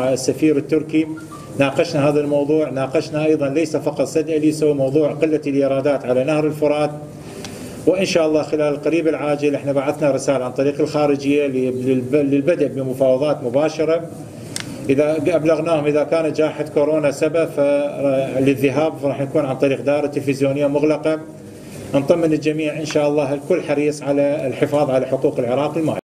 مع السفير التركي ناقشنا هذا الموضوع. ناقشنا أيضا ليس فقط سد إليسا وموضوع قلة الإيرادات على نهر الفرات، وإن شاء الله خلال القريب العاجل احنا بعثنا رسالة عن طريق الخارجية للبدء بمفاوضات مباشرة. إذا أبلغناهم إذا كانت جائحة كورونا سبب للذهاب راح يكون عن طريق دائرة تلفزيونية مغلقة. نطمن الجميع إن شاء الله، الكل حريص على الحفاظ على حقوق العراق المائي.